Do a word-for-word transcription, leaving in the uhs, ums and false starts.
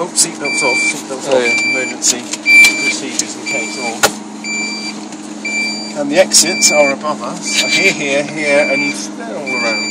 Oh, seatbelts off, seatbelts Oh, off, yeah. emergency procedures in case all. And the exits are above us, are here, here, here, and they're all around.